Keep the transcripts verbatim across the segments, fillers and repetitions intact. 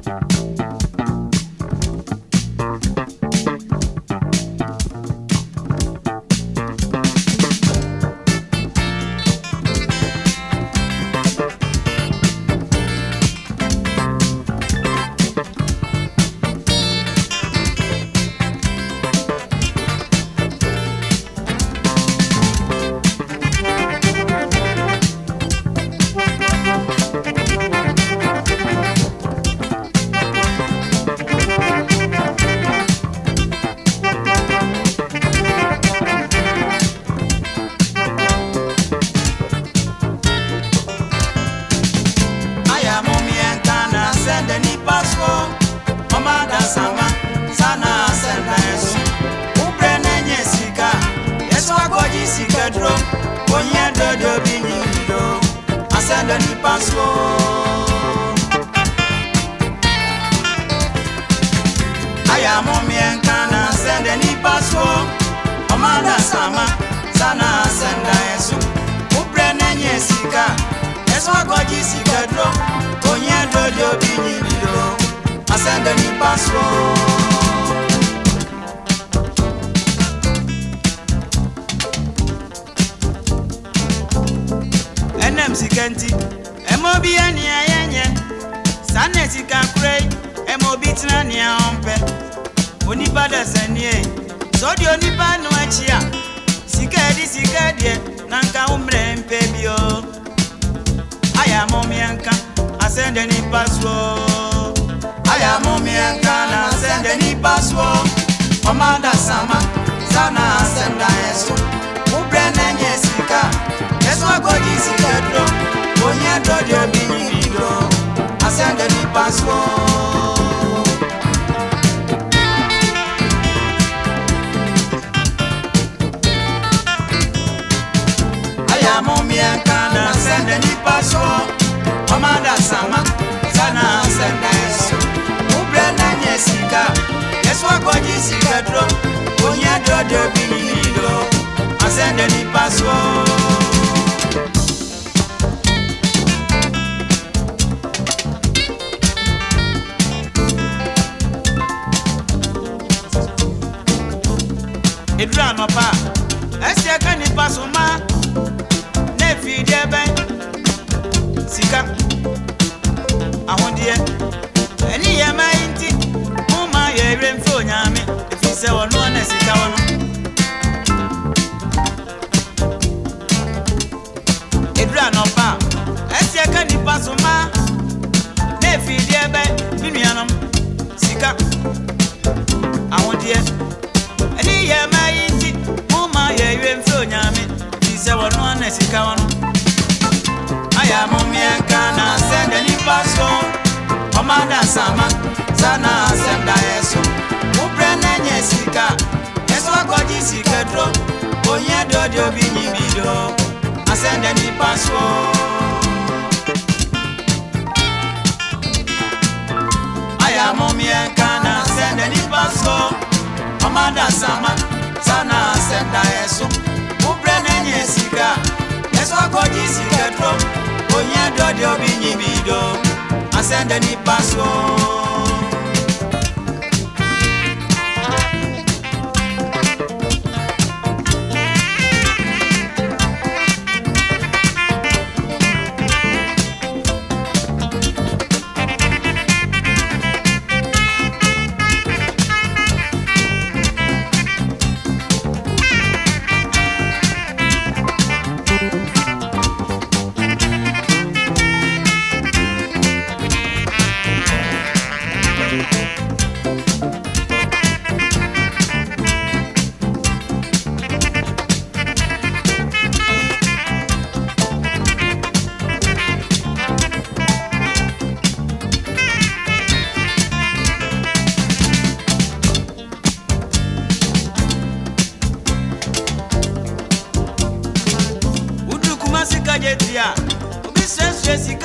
Jetia, Obi says Jessica,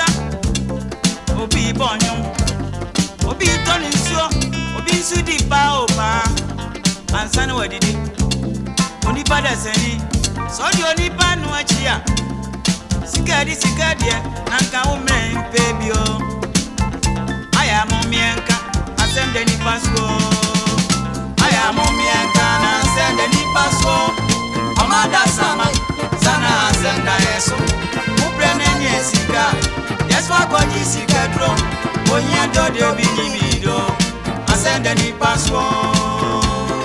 Obi Bonyum, Obi Tony Sio, Obi Sudi Paopa, and Sanwa did it. Only Padasani, so you only Panuachia. Sikadi Sikadia, Nanka woman, baby. I am on me and ascend any password. I am on me and can ascend any password. Amada Sama, Sana ascend I so. Brennan Yesika, yes, what God is Sika drum. When you do the video, ascend any password.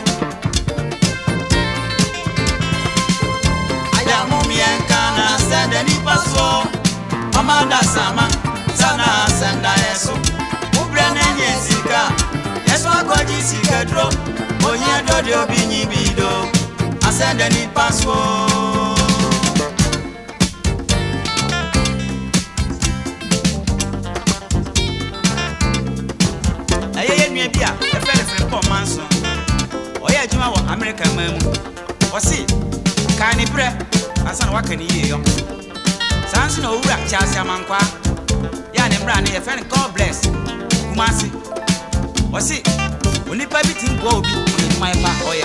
Send any password. Amanda Sama, Sana send I so. Ubrenan Yesika, yes, what God is Sika drop. When you do the video, I send any password. I hear me be a fellow from Pomanson. Oh, yeah, Juma, American man. Or see, can you pray? Asan wakani ye yo sansi no wura chasi amankwa ya ne mra ne ye fe God bless kumasi osi onipa bi tin go obi oni mai pa oye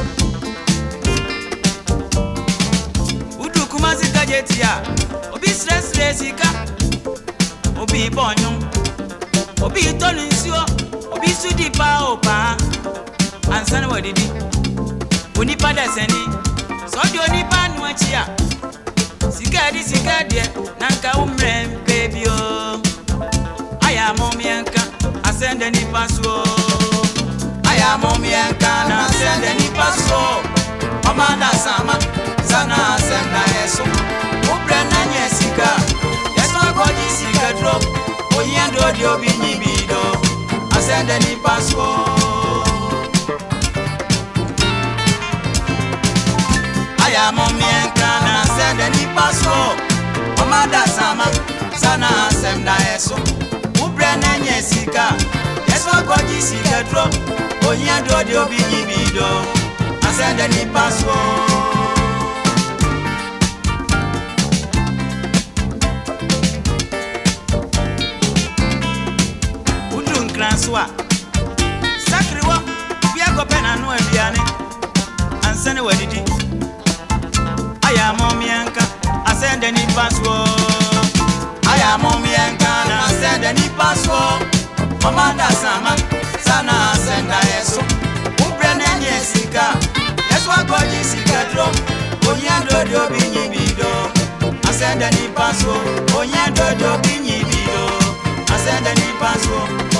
udu kumasi kajetia obi stress resika obi bonyo obi tonu nsuo obi sudi pa opa ansana wadidi onipa deseni so di onipa nu achia sikadi sikadi nanka umre baby oh aya mommy anka ascend any password aya mommy anka na ascend any password Amanda Sama Sana ascend na eso ubrena nyesika yes my God sika drop oyendo di obi nyibido ascend any password aya mommy anka na send any password Amanda Sama Sana send na eso ubrena nyesika yes my God sika drop oyendo di obi nyibido ascend any password udun kranswa sakriwa bia go pena no abiane ansane wadidi I am on me and I send any password. I am on me and I send any password. Amanda Sama Sana send I so. Ubrenan Yesika. Yes, what God is Sika drum. Onyando do binyi bido. I send any password. Onyando do binyi bido. I send any password.